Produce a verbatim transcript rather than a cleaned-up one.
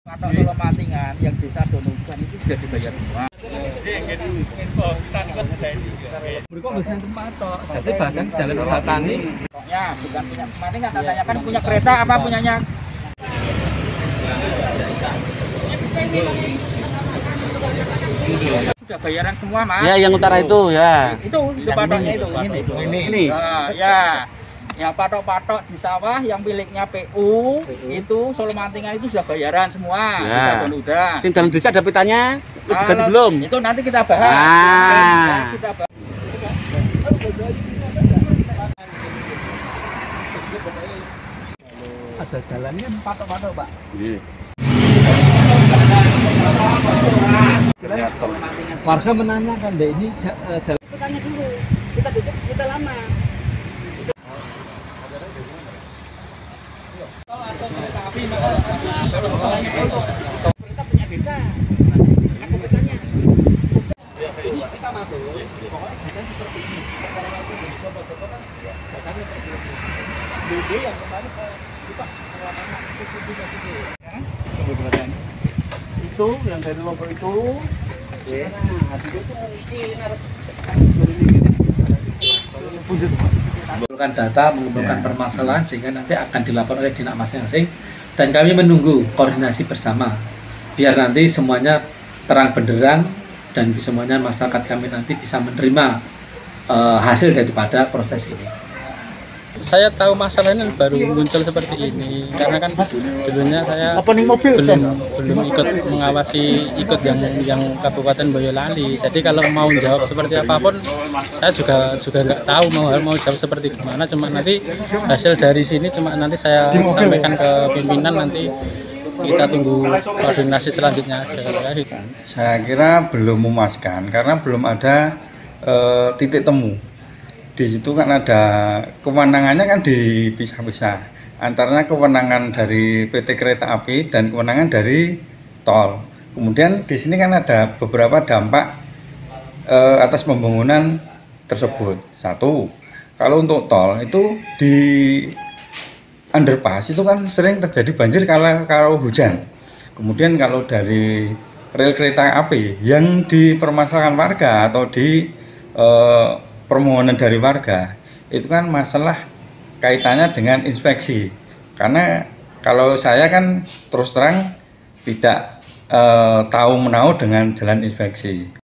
Patok Solo Mantingan yang desa Donohudan itu sudah dibayar semua. Mereka bisa tempat tok. Jadi bahasan jalan wisata nih. Pokoknya bukan punya Mantingan, katanya kan punya kereta apa punyanya? Sudah bayaran semua, Mas. Ya, yang utara itu ya. Itu itu patoknya itu. Ini Ini ini. Nah, ya. Yang patok-patok di sawah yang miliknya P U itu Solo Mantingan itu sudah bayaran semua. Ya. Desa Donohudan. Sing dalam desa ada petanya, terus diganti Kalau belum? Itu nanti kita bahas. Ah. Kita bahas. Ada jalannya patok-patok, Pak. Iya. Warga menanyakan deh ini ja- eh, jalan. Tanya dulu, kita besok kita lama. Kita punya desa, aku bertanya. Ini kita masuk. Pokoknya datanya seperti ini. Kalau nanti dari sopo-sopo kan datanya seperti ini. B D yang kemarin saya lupa pengalaman itu juga gitu. Kebetulan itu yang dari Lombok itu ya. Nah, itu mengumpulkan data, mengumpulkan permasalahan sehingga nanti akan dilaporkan oleh dinas masing-masing dan kami menunggu koordinasi bersama biar nanti semuanya terang benderang dan semuanya masyarakat kami nanti bisa menerima uh, hasil daripada proses ini. Saya tahu masalahnya baru muncul seperti ini karena kan dulunya saya belum belum ikut mengawasi ikut yang yang Kabupaten Boyolali. Jadi kalau mau jawab seperti apapun saya juga juga nggak tahu mau mau jawab seperti gimana. Cuma nanti hasil dari sini cuma nanti saya sampaikan ke pimpinan, nanti kita tunggu koordinasi selanjutnya aja. Saya kira belum memuaskan karena belum ada uh, titik temu. Di situ kan ada kewenangannya kan dipisah-pisah antaranya kewenangan dari P T Kereta Api dan kewenangan dari tol. Kemudian di sini kan ada beberapa dampak eh, atas pembangunan tersebut. Satu, kalau untuk tol itu di underpass itu kan sering terjadi banjir kalau kalau hujan. Kemudian kalau dari rel kereta api yang dipermasalahkan warga atau di eh, permohonan dari warga itu kan masalah kaitannya dengan inspeksi, karena kalau saya kan terus terang tidak eh, tahu menahu dengan jalan inspeksi.